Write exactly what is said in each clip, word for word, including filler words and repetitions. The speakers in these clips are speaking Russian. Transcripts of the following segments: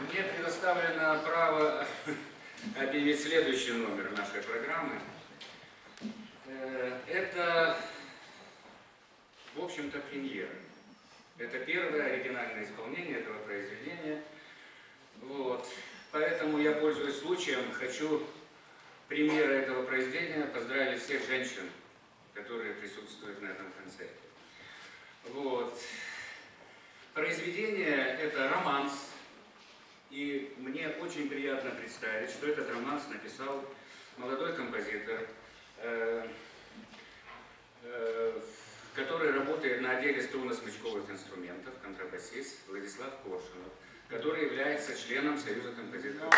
Мне предоставлено право объявить следующий номер нашей программы. Это, в общем-то, премьера. Это первое оригинальное исполнение этого произведения. Вот. Поэтому я, пользуясь случаем, хочу премьерой этого произведения поздравить всех женщин, которые присутствуют на этом концерте. Вот. Произведение – это романс. И мне очень приятно представить, что этот романс написал молодой композитор, э, э, который работает на отделе струнно-смычковых инструментов, контрабасист Владислав Коршунов, который является членом Союза композиторов.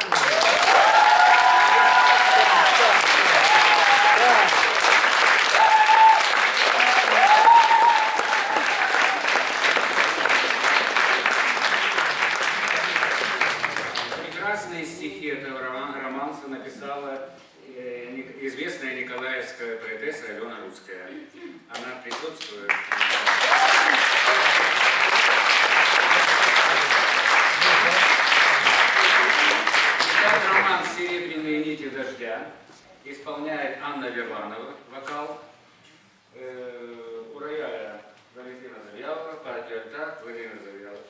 Прекрасные стихи этого романса написала известная николаевская поэтесса Алена Русская. Она присутствует. Итак, роман «Серебряные нити дождя» исполняет Анна Верланова, вокал, э, у рояля Валентина Завьялова, партия альта Владимир Завьялов.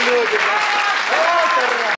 люди.